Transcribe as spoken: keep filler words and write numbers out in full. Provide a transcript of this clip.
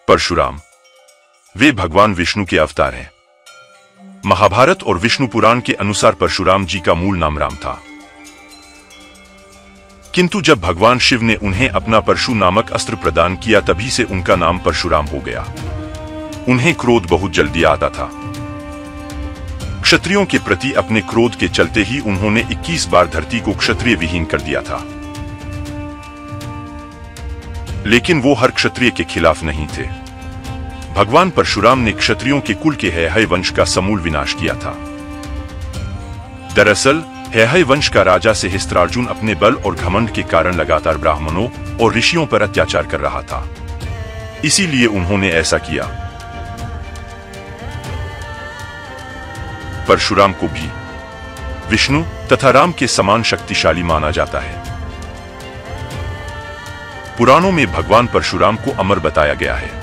परशुराम वे भगवान विष्णु के अवतार हैं। महाभारत और विष्णु पुराण के अनुसार परशुराम जी का मूल नाम राम था, किंतु जब भगवान शिव ने उन्हें अपना परशु नामक अस्त्र प्रदान किया तभी से उनका नाम परशुराम हो गया। उन्हें क्रोध बहुत जल्दी आता था। क्षत्रियों के प्रति अपने क्रोध के चलते ही उन्होंने इक्कीस बार धरती को क्षत्रिय विहीन कर दिया था। लेकिन वो हर क्षत्रिय के खिलाफ नहीं थे। भगवान परशुराम ने क्षत्रियों के कुल के हैहय वंश का समूल विनाश किया था। दरअसल हैहय वंश का राजा सहस्त्रार्जुन अपने बल और घमंड के कारण लगातार ब्राह्मणों और ऋषियों पर अत्याचार कर रहा था, इसीलिए उन्होंने ऐसा किया। परशुराम को भी विष्णु तथा राम के समान शक्तिशाली माना जाता है। पुराणों में भगवान परशुराम को अमर बताया गया है।